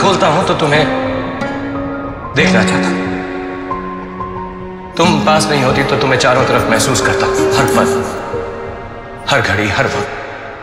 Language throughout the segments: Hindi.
खोलता हूं तो तुम्हें देखना चाहता। तुम पास नहीं होती तो तुम्हें चारों तरफ महसूस करता, हर पल, हर घड़ी, हर वक्त।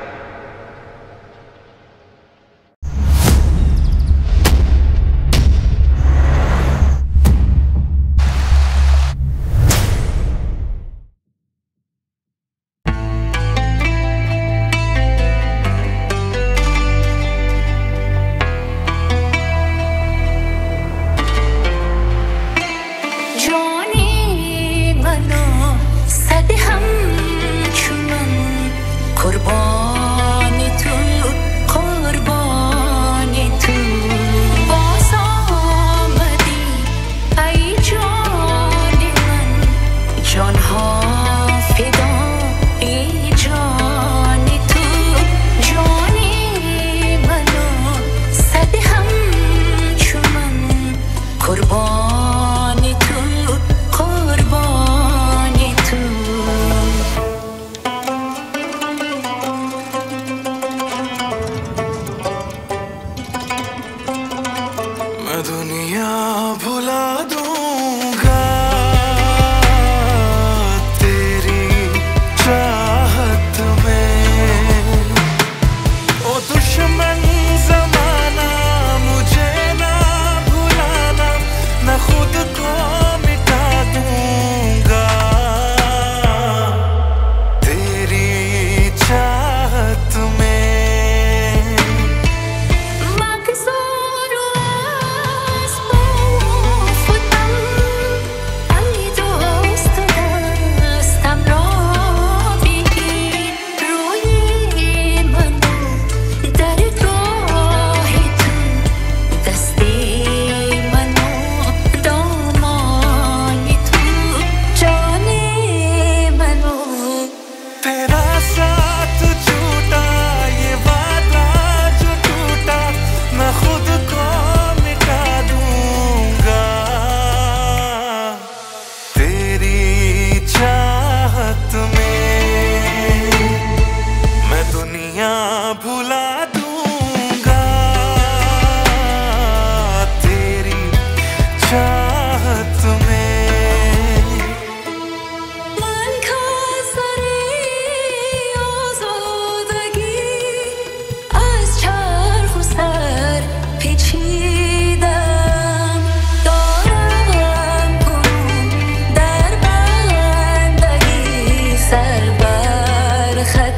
दुनिया भुला दूंगा तेरी चाहत में। ओ दुश्मन ज़माना मुझे ना भुलाना, मैं खुद को मिटा दूंगा तेरी चाहत में। भुला दूंगा तेरी चाहत में। من خساری آزادگی از چرخ و سر پیچیدم، دارم کنون در بندگی سر بر خط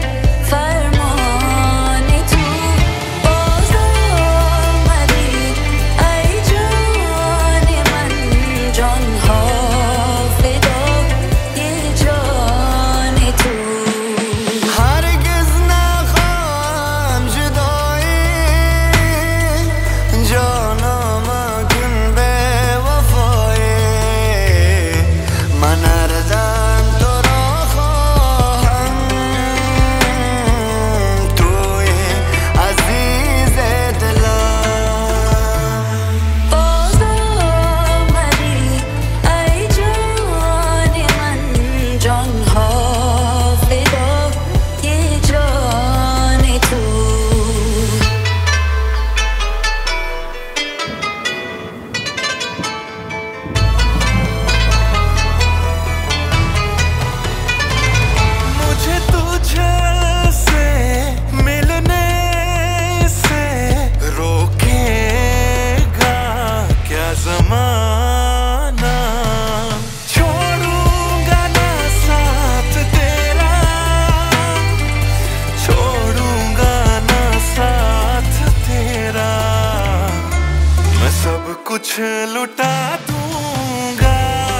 कुछ लुटा दूंगा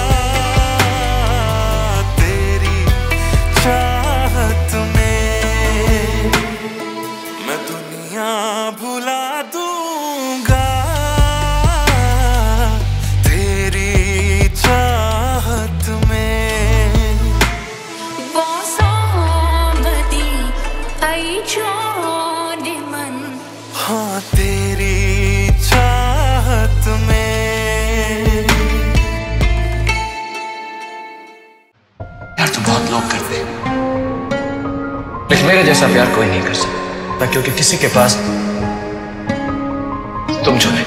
तेरी चाहत में। मैं दुनिया भुला दूंगा तेरी चाहत में। बासामदी आई जाने मन, हाँ तेरी चाहत में। यार तो बहुत लोग करते हैं, लेकिन मेरे जैसा प्यार कोई नहीं कर सकता, क्योंकि किसी के पास तुम चुने।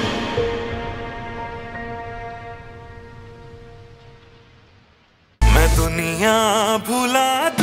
मैं दुनिया भुला दूं।